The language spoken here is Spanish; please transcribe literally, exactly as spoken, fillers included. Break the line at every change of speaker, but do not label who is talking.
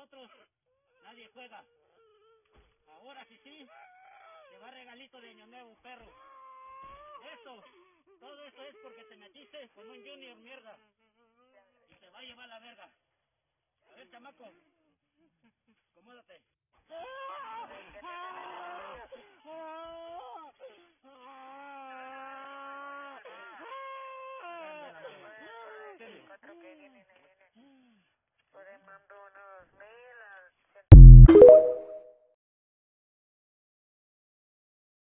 nosotros nadie juega. Ahora sí sí, te va regalito de año nuevo, perro. Eso, todo eso es porque te metiste con un junior mierda. Y te va a llevar la verga. A ver, chamaco, acomódate.